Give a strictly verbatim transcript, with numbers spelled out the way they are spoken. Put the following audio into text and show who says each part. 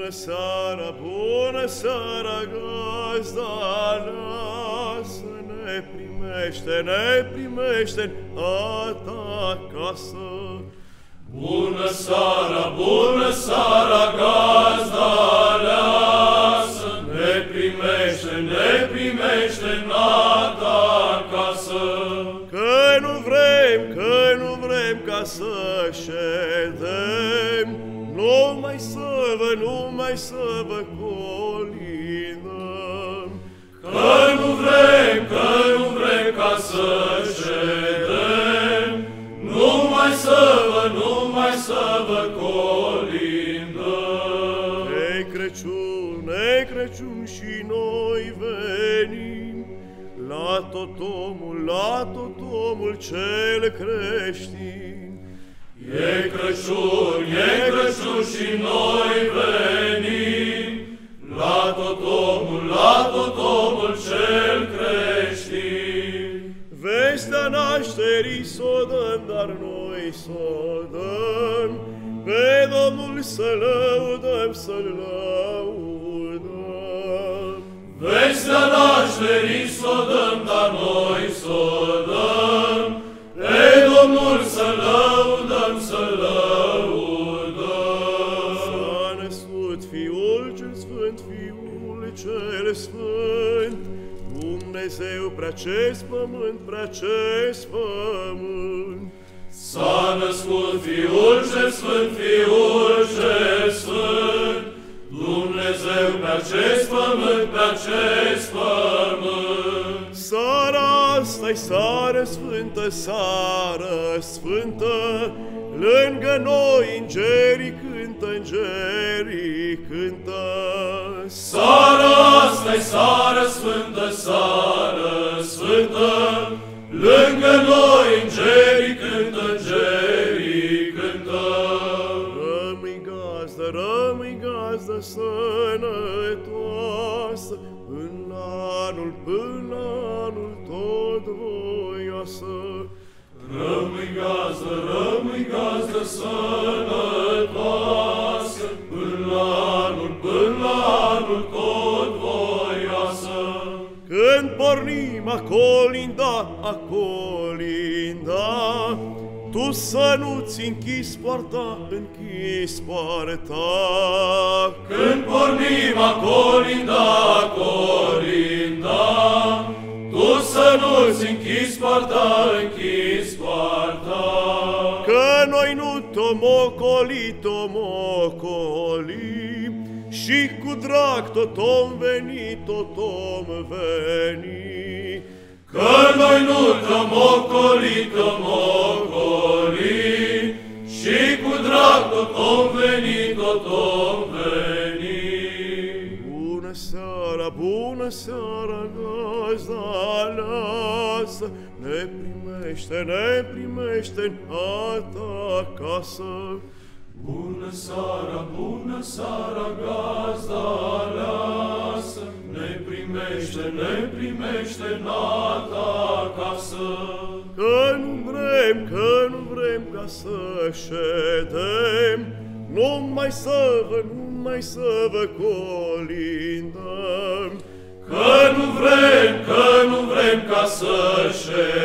Speaker 1: Bună seara, bună seara, gazda, lasă-ne primește, ne primește a ta casă.
Speaker 2: Bună seara, bună seara, gazda, lasă-ne primește, ne primește a ta casă.
Speaker 1: Că nu vrem, că nu vrem ca să ședem, numai să vă, numai să vă colindăm.
Speaker 2: Că nu vrem, că nu vrem ca să ședem, numai să vă, numai să vă colindăm.
Speaker 1: E Crăciun, e Crăciun și noi venim la tot omul, la tot omul cel creștin.
Speaker 2: E Crăciun, e Crăciun și noi venim la tot omul, la tot omul cel creștin.
Speaker 1: Vestea nașterii s-o dăm, dar noi s-o dăm, pe Domnul să lăudăm, să-L lăudăm.
Speaker 2: Vestea nașterii s-o dăm, dar noi s-o dăm, pe Domnul să lăudăm, să lăudăm.
Speaker 1: S-a născut Fiul cel Sfânt, Fiul cel Sfânt, Dumnezeu pre-acest pământ, pre-acest pământ.
Speaker 2: S-a născut Fiul cel Sfânt, Fiul cel Sfânt, Dumnezeu pe-acest pământ, pe-acest pământ.
Speaker 1: Sara asta-i sară sfântă, sară sfântă, lângă noi îngerii cântă, îngerii cântă.
Speaker 2: Sara asta-i sară sfântă, sară sfântă, lângă noi îngerii cântă, îngerii cântă.
Speaker 1: Rămâi gazdă, rămâi gazdă sănătoasă, în anul, până anul tot voioasă.
Speaker 2: Rămâi gazdă, rămâi gazdă sănătoasă, până anul, până anul tot voioasă.
Speaker 1: Când pornim a colinda, a colinda, tu să nu-ți închizi poarta, închizi poarta.
Speaker 2: Când pornim a colinda, a colinda, tu să nu-ți închizi poarta, închizi poarta.
Speaker 1: Că noi nu tomocoli, tomocoli, și cu drag tot om veni, tot om veni.
Speaker 2: Că noi nu tomocoli, tomocoli, și cu drag tot om veni, tot om veni.
Speaker 1: Bună seara, bună seara, gazda, lasă, ne primește, ne primește în a ta casă.
Speaker 2: Bună seara, bună seara, gazda, lasă, ne primește, ne primește în a ta casă.
Speaker 1: Că nu vrem, că nu vrem ca să ședem, numai să vă, numai să vă colindăm.
Speaker 2: Că nu vrem, că nu vrem ca să ședem,